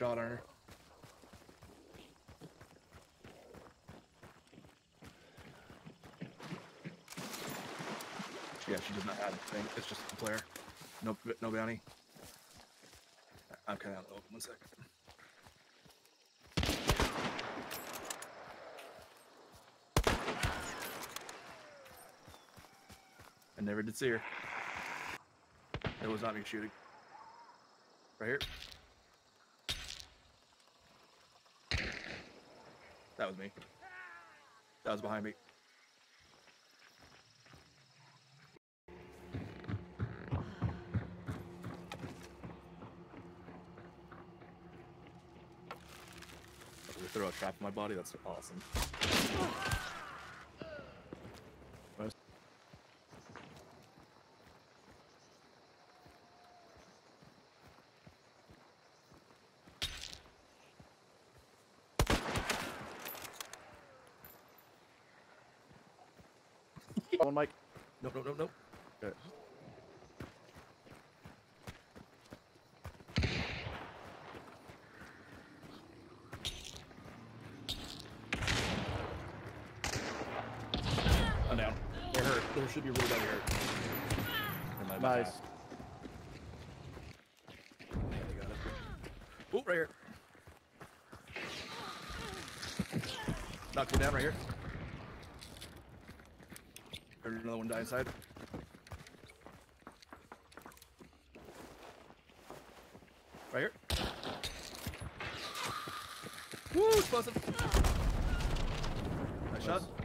shot on her. Yeah, she does not have anything. It's just a player. No bounty. I'm kind of out of the open. 1 second. I never did see her. It was not me shooting. Right here. That was me. That was behind me. We throw a trap in my body. That's awesome. One mic. Nope. Okay. I'm down. They're hurt. There should be really bad hurt. Nice. Yeah, they got it. Oh, right here. Knocked one down right here. Heard another one die inside. Right here. Woo, explosive. Nice shot.